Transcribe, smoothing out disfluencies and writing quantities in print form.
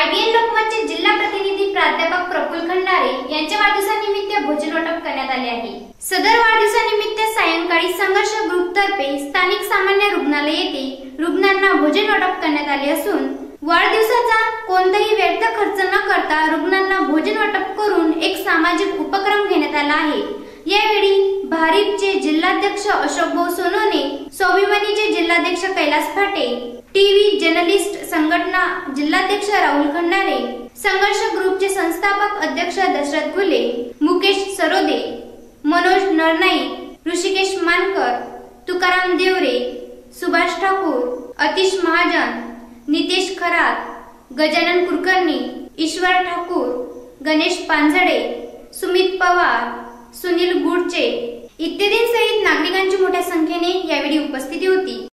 IBN लोकमतचे जिल्हा प्रतिनिधी प्राध्यापक प्रफुल्ल खंडारे यांच्या वाढदिवसानिमित्त भोजन वाटप करण्यात आले आहे। सदर वाढदिवसानिमित्त सायंकाळी संघर्ष ग्रुप तर्फे स्थानिक सामान्य रुग्णालय येथे रुग्णांना भोजन वाटप करण्यात आले असून वाढदिवसाचा कोणताही व्यर्थ खर्च न करता रुग्णांना भोजन वाटप करून एक सामाजिक उपक्रम घेण्यात आला आहे। यावेळी भारिपचे जिल्हाध्यक्ष अशोक भाऊ सोनोने, स्वाभिमानीचे जिल्हाध्यक्ष कैलास फाटे, टीव्ही जर्नलिस्ट संघटना जिल्हाध्यक्ष राहुल खंडारे, संघर्ष ग्रुपचे संस्थापक अध्यक्ष दशरथ गुले, मुकेश सरोदे, मनोज नरनाईक, ऋषिकेश मानकर, तुकाराम देवरे, सुभाष ठाकूर, अतिश महाजन, नितेश खरात, गजानन कुलकर्णी, ईश्वर ठाकूर, गणेश पांझडे, सुमित पवार, सुनील गुडचे इत्यादींसहित नागरिकांची मोठ्या संख्येने यावेळी उपस्थिती होती।